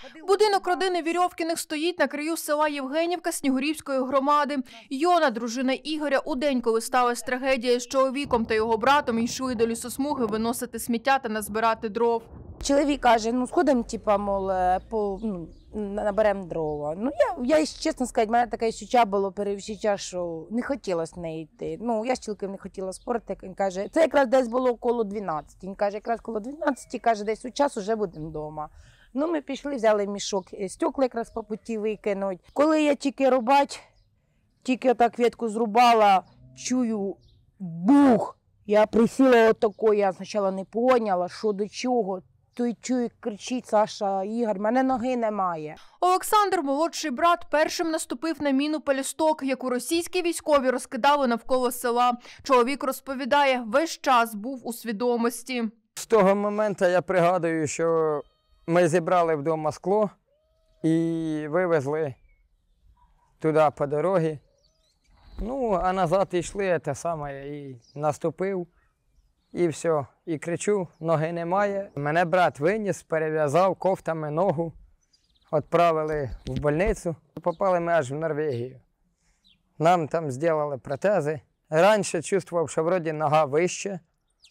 Будинок родини Вірьовкіних стоїть на краю села Євгенівка Снігурівської громади. Йона, дружина Ігоря, у день, коли сталася трагедія з чоловіком та його братом, йшли до лісосмуги виносити сміття та назбирати дров. Чоловік каже, сходимо, наберемо дрова. Я, чесно сказати, в мене таке відчуття було, перевчуття, що не хотілося не йти. Я з чоловіком не хотіла спорити. Він каже, це якраз десь було коло 12. Він каже, якраз коло 12, каже, десь у час вже будемо вдома. Ми пішли, взяли мішок, стекла якраз по путі викинуть. Коли я тільки рубать, тільки отак ветку зрубала, чую бух. Я присіла отако, я спочатку не поняла, що до чого. Той чую, кричить Саша, Ігор, мене ноги немає. Олександр, молодший брат, першим наступив на міну «Пелюсток», яку російські військові розкидали навколо села. Чоловік розповідає, весь час був у свідомості. З того моменту я пригадую, що ми зібрали вдома скло і вивезли туди по дорозі. А назад йшли, те саме, і наступив. І все. І кричу, ноги немає. Мене брат виніс, перев'язав кофтами ногу, відправили в больницю. Попали ми аж в Норвегію. Нам там зробили протези. Раніше чувствував, що вроді нога вище,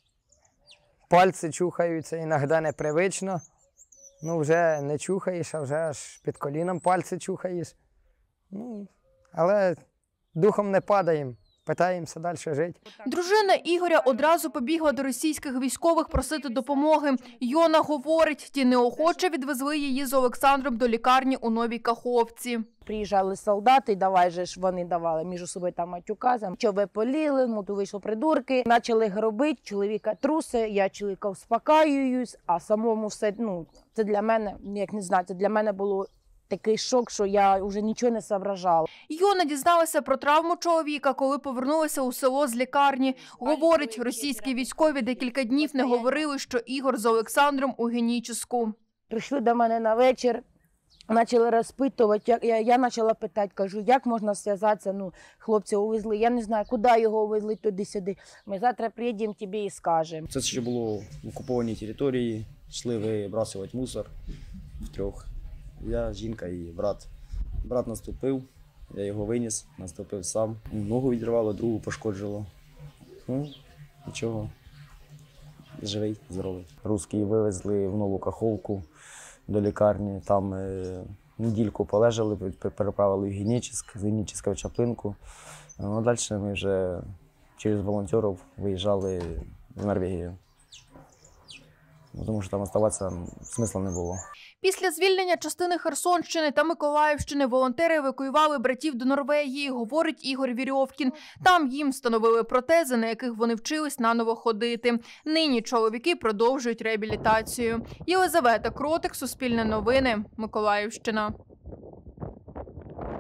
пальці чухаються, іноді непривично. Вже не чухаєш, а вже аж під коліном пальці чухаєш. Але духом не падаємо. Питаємося далі жити. Дружина Ігоря одразу побігла до російських військових просити допомоги. Йона говорить, ті неохоче відвезли її з Олександром до лікарні у Новій Каховці. Приїжджали солдати, вони давали між собою там матюка, що ви поліли, то вийшли придурки. Почали гробити, чоловіка труси, я чоловіка успокаююсь, а самому все, це для мене, це для мене було такий шок, що я вже нічого не соображала. Йона дізналася про травму чоловіка, коли повернулася у село з лікарні. Говорить, російські військові декілька днів не говорили, що Ігор з Олександром у геніческу. Прийшли до мене на вечір, почали розпитувати. Я почала питати, кажу, як можна зв'язатися, хлопці увезли. Я не знаю, куди його увезли, туди-сюди. Ми завтра приїдемо тобі і скажемо. Це ще було в окупованій території, йшли вибрасувати мусор втрьох. Я, жінка і брат. Брат наступив, я його виніс, наступив сам. Ногу відірвало, другу пошкоджувало. Нічого, живий, здоровий. Русські вивезли в Нову Каховку до лікарні, там недільку полежали, переправили в Генічеську в Чаплинку. Далі ми вже через волонтерів виїжджали в Норвегію. Тому що там залишатися смисла не було. Після звільнення частини Херсонщини та Миколаївщини волонтери евакуювали братів до Норвегії, говорить Ігор Вірьовкін. Там їм встановили протези, на яких вони вчились наново ходити. Нині чоловіки продовжують реабілітацію. Єлизавета Кротик, Суспільне новини, Миколаївщина.